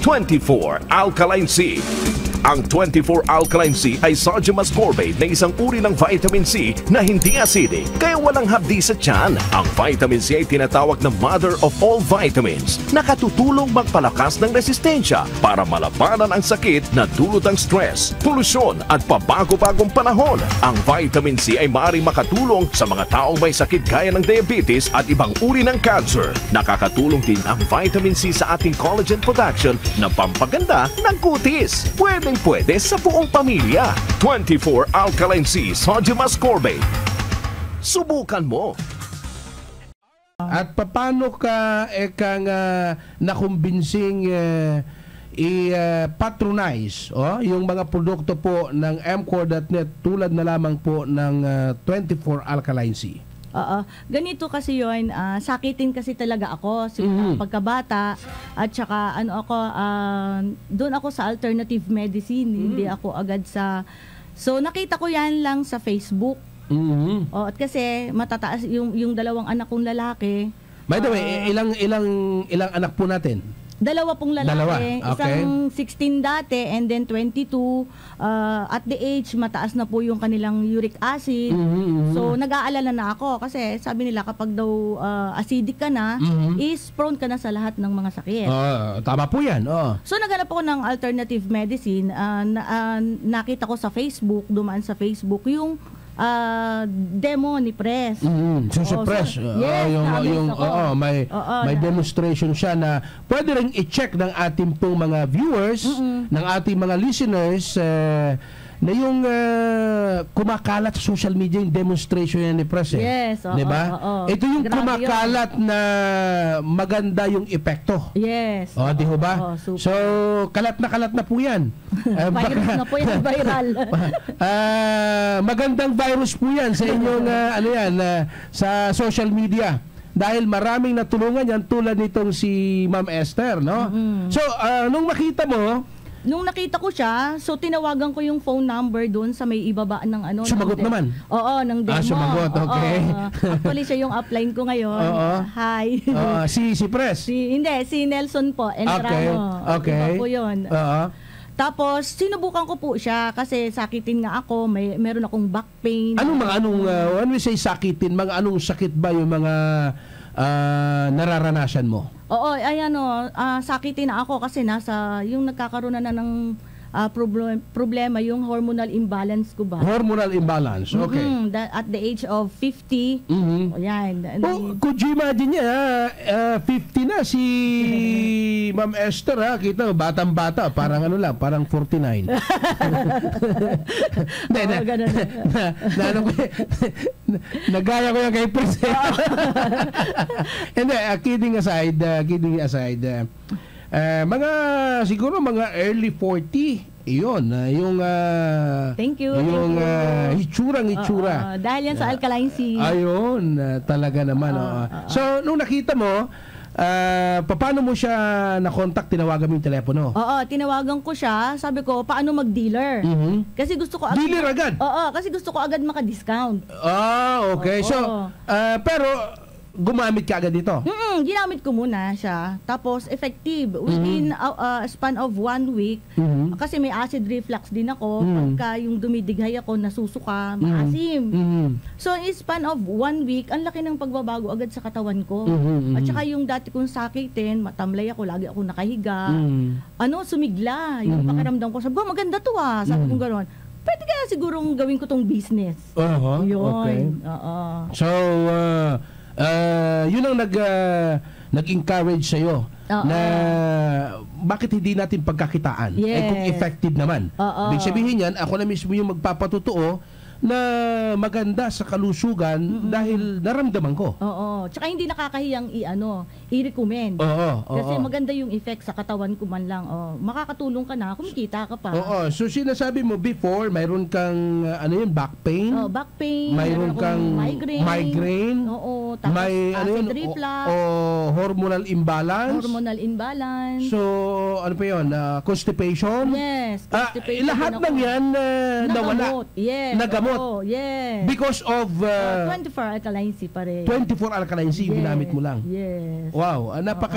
24 Alkaline C. Ang 24 Alkaline C ay sodium ascorbate na isang uri ng vitamin C na hindi acidic, kaya walang hapdi sa tiyan. Ang vitamin C ay tinatawag na mother of all vitamins, nakatutulong magpalakas ng resistensya para malabanan ang sakit na dulot ng stress, polusyon at pabago-bagong panahon. Ang vitamin C ay maaaring makatulong sa mga taong may sakit gaya ng diabetes at ibang uri ng cancer. Nakakatulong din ang vitamin C sa ating collagen production na pampaganda ng kutis. Pwede sa buong pamilya. 24 Alkaline C Sodium Ascorbate. Subukan mo. At paano ka nakumbinsing i-patronize yung mga produkto po ng mcore.net tulad na lamang po ng 24 Alkaline C? Oo. Ganito kasi yun, sakitin kasi talaga ako pagkabata at saka doon ako sa alternative medicine, hindi ako agad sa... So nakita ko yan lang sa Facebook. At kasi matataas yung dalawang anak kong lalaki. By the way, ilang anak po natin? Dalawa pong lalaki. Dalawa. Okay. Isang 16 dati and then 22. At the age, mataas na po yung kanilang uric acid. So, nag-aalala na ako kasi sabi nila kapag daw acidic ka na, is prone ka na sa lahat ng mga sakit. Tama po yan. So, naghanap ako ng alternative medicine. Nakita ko sa Facebook, dumaan sa Facebook, yung demo ni Press. Press. Yes, may demonstration siya na pwede rin i-check ng ating pong mga viewers, ng ating mga listeners, na yung kumakalat sa social media yung demonstration yan ni Press. Yes, diba? Ito yung kumakalat na maganda yung epekto. Yes. Di ho ba? So, kalat na po yan. Virus na po yan, viral. Magandang virus po yan sa inyong sa social media. Dahil maraming natulungan yan tulad nitong si Ma'am Esther, no? So, nung makita mo, nung nakita ko siya, so tinawagan ko yung phone number doon sa may ibaba ng Sumagot naman? Oo, ng demo. Sumagot, okay. Actually, siya yung upline ko ngayon. Hi. Si Press? Hindi, si Nelson po. Entrano. Okay. Iba po yun. Tapos, sinubukan ko po siya kasi sakitin nga ako, meron akong back pain. When we say sakitin, anong sakit ba yung mga nararanasan mo? Oo, sakitin na ako kasi yung nagkakaroon na ng problema yung hormonal imbalance ko ba? Hormonal imbalance, okay. At the age of 50, yan. Could you imagine niya, 50 na si Ma'am Esther, kita, batang-bata, parang parang 49. Nagaya ko yan kay Pres. Hindi, kidding aside, siguro mga early 40, yun, yung thank you. Yung hitsura. Dahil yan sa Alkaline C. Ayun, talaga naman. So, nung nakita mo, paano mo siya na-contact? Tinawagan mo yung telepono? Oo, tinawagan ko siya. Sabi ko, paano mag-dealer? Kasi gusto ko agad... Dealer agad? Oo, kasi gusto ko agad maka-discount. Okay. So, pero... gumamit ka agad dito? Ginamit ko muna siya. Tapos, effective. Within a span of 1 week, kasi may acid reflux din ako, pagka yung dumidighay ako, nasusuka, maasim. So, in span of 1 week, ang laki ng pagbabago agad sa katawan ko. At saka yung dati kong sakitin, matamlay ako, lagi ako nakahiga. Sumigla. Yung pakiramdam ko, sabi ko, maganda to sabi ko gano'n. Pwede kaya sigurong gawin ko tong business. Yun. Okay. So, yun ang nag-encourage sa'yo na bakit hindi natin pagkakitaan? Kung effective naman. Ibig sabihin yan, ako na mismo yung magpapatutuo na maganda sa kalusugan dahil naramdaman ko. Tsaka hindi nakakahiyang i-recommend. Kasi maganda yung effect sa katawan ko man lang. Makakatulong ka na, kumikita ka pa. So sinasabi mo before, mayroon kang back pain? Back pain. Mayroon kang migraine. Tapos may acid reflux. Hormonal imbalance. So ano pa yun? Constipation? Yes. Constipation. Lahat ng yan nawala. Yes. Nagamot. Because of 24 Alkaline C pa rin. 24 Alkaline C ginamit mo lang. Yes. Wow,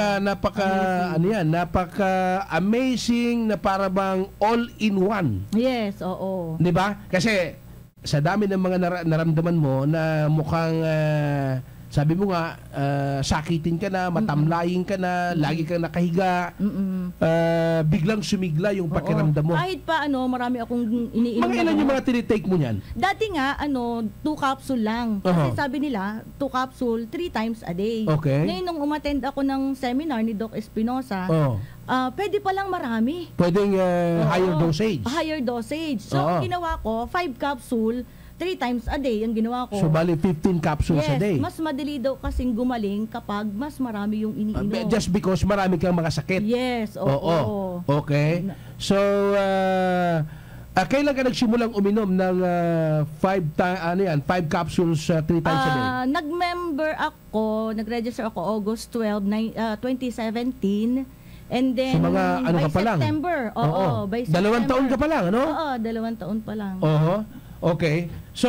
napaka-amazing na para bang all-in-one. Yes, oo. 'Di ba? Kasi sa dami ng mga naramdaman mo na mukhang sabi mo nga sakitin ka na, matamlayin ka na, lagi kang nakahiga. Biglang sumigla yung pakiramdam mo. Kahit pa marami akong iniinom. Mga ilan yung mga tinitake mo niyan? Dati nga 2 capsule lang. Kasi sabi nila 2 capsule 3 times a day. Okay. Ngayon nung umattend ako ng seminar ni Doc Espinosa, pwede palang marami. Pwedeng higher dosage. Higher dosage. So ang ginawa ko 5 capsule 3 times a day ang ginawa ko. So bali 15 capsules a day. Mas madali daw kasing gumaling kapag mas marami yung iniinom. Just because marami kang mga sakit. Yes, oo. Okay. So kailan ka nagsimulang uminom ng 5 capsules 3 times a day? Nag-member ako, nag-register ako August 12, 2017. And then, so mga by ka pa lang? September. Oo, by September. 2 taon ka pa lang, ano? Oo, 2 taon pa lang. Okay. So,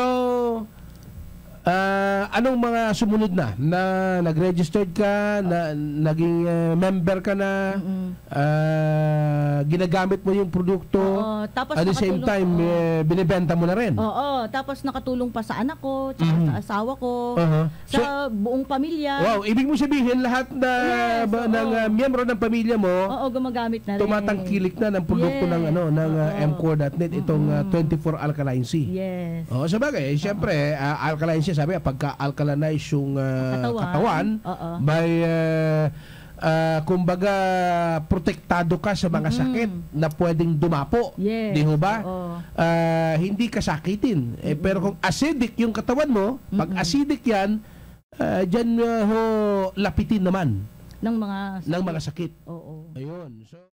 anong mga sumunod na nag-registered ka, naging member ka na, ginagamit mo yung produkto, tapos at the same time, binibenta mo na rin? Oo, tapos nakatulong pa sa anak ko, tsaka sa asawa ko, sa buong pamilya. Wow, ibig mo sabihin lahat ng miyembro ng pamilya mo, gumagamit na rin. tumatangkilik na ng produkto ng mcore.net, itong 24 Alkaline C. Yes. Sa bagay, siyempre, Alkaline C, sabi pagka-alkalinize yung katawan, may kumbaga protektado ka sa mga sakit na pwedeng dumapo. Yes. Di ho ba? Hindi ka sakitin. Pero kung acidic yung katawan mo, pag acidic yan, dyan lapitin naman ng mga sakit. Oo. Ayun. So